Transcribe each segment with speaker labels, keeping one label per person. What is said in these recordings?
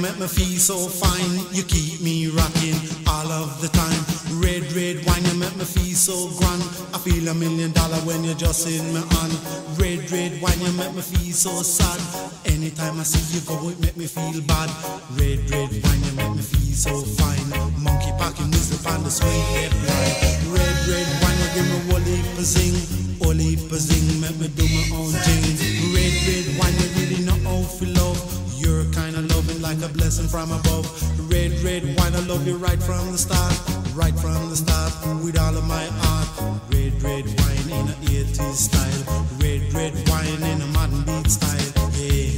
Speaker 1: make me feel so fine. You keep me rocking all of the time. Red, red wine, you make me feel so grand. I feel $1 million when you're just in my hand. Red, red wine, you make me feel so sad. Anytime I see you go, it make me feel bad. Red, red wine, you make me feel so fine. Monkey packing music on the sweet red line. Red, red wine, you give me whole heap of zing. Whole heap of zing, make me do my own thing. Red, red wine, you really know how to love. You're kind of loving like a blessing from above. Red, red wine, I love you right from the start. Right from the start, with all of my heart. Red, red wine in a 80s style. Red, red wine in a modern beat style. Yeah.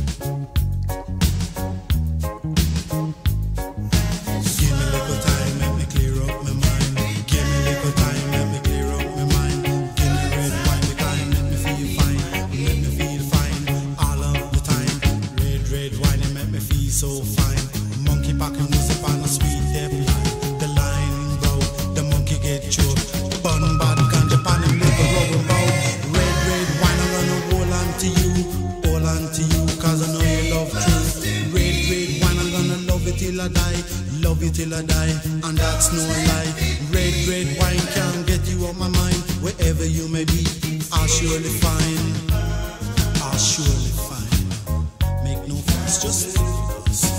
Speaker 1: Give me a little time, let me clear up my mind. Give me a little time, let me clear up my mind. Give me red wine, the time, let me feel fine. Let me feel fine all of the time. Red, red wine, it make me feel so fine. Monkey packing music on a sweet death line. The line broke, the monkey get choked. Bun bad ganja pan and live a rubber bow. Red, red wine, I'm gonna hold on to you. Hold on to you, cause I know you love truth. Red, red wine, I'm gonna love it till I die. Love you till I die, and that's no lie. Red, red wine can't get you off my mind. Wherever you may be, I'll surely find. I'll surely find. Make no fuss, just live with us.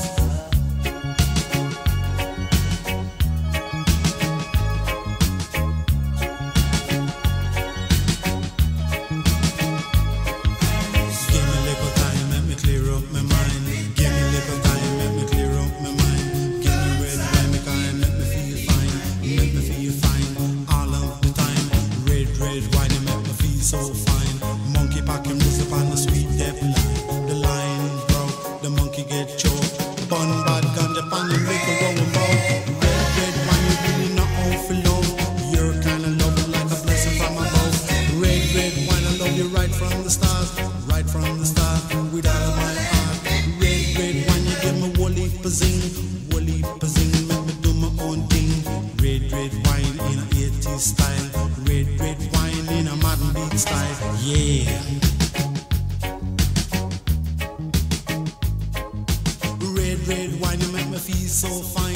Speaker 1: Give me a little time, let me clear up my mind. Give me a little time, let me clear up my mind. Give me red wine, me kind, let me feel fine. Make me feel fine all of the time. Red, red wine, it make me feel so fine. Monkey packing music on the sweet death line. The line broke, the monkey get choked. Bun bad ganja pan and make a rolling ball. Red, red wine, you really not all for love. You're kind of loving like a blessing from above. Red, red wine, I love you right from the start. Right from the start, with all of my heart. Red, red wine, you give me whole heap of zing. Whole heap of zing, make me do my own thing. Red, red wine in a 80s style. Red, red wine in a modern beat style. Yeah. Red, red wine, you make me feel so fine.